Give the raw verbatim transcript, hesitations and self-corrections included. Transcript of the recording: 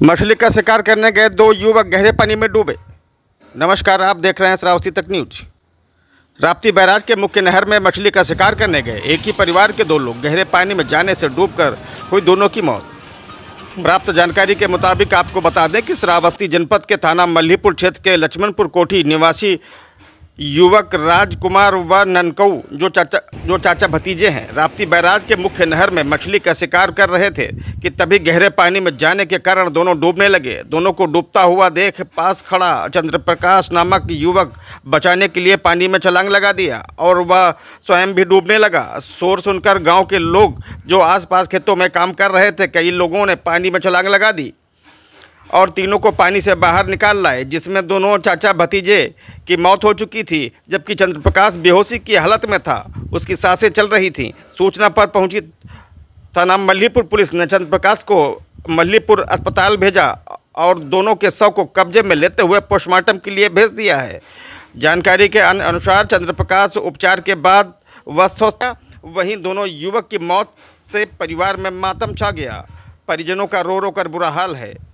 मछली का शिकार करने गए दो युवक गहरे पानी में डूबे। नमस्कार, आप देख रहे हैं श्रावस्ती तक न्यूज। राप्ती बैराज के मुख्य नहर में मछली का शिकार करने गए एक ही परिवार के दो लोग गहरे पानी में जाने से डूबकर हुई दोनों की मौत। प्राप्त जानकारी के मुताबिक आपको बता दें कि श्रावस्ती जनपद के थाना मल्हीपुर क्षेत्र के लक्ष्मणपुर कोठी निवासी युवक राजकुमार व ननकऊ जो चाचा जो चाचा भतीजे हैं राप्ती बैराज के मुख्य नहर में मछली का शिकार कर रहे थे कि तभी गहरे पानी में जाने के कारण दोनों डूबने लगे। दोनों को डूबता हुआ देख पास खड़ा चंद्रप्रकाश नामक युवक बचाने के लिए पानी में छलांग लगा दिया और वह स्वयं भी डूबने लगा। शोर सुनकर गाँव के लोग जो आसपास खेतों में काम कर रहे थे, कई लोगों ने पानी में छलांग लगा दी और तीनों को पानी से बाहर निकाल लाए, जिसमें दोनों चाचा भतीजे की मौत हो चुकी थी, जबकि चंद्रप्रकाश बेहोशी की हालत में था, उसकी सांसें चल रही थीं। सूचना पर पहुंची थाना मल्हीपुर पुलिस ने चंद्रप्रकाश को मल्हीपुर अस्पताल भेजा और दोनों के शव को कब्जे में लेते हुए पोस्टमार्टम के लिए भेज दिया है। जानकारी के अनुसार चंद्रप्रकाश उपचार के बाद स्वस्थ हो गया, वहीं दोनों युवक की मौत से परिवार में मातम छा गया। परिजनों का रो रो कर बुरा हाल है।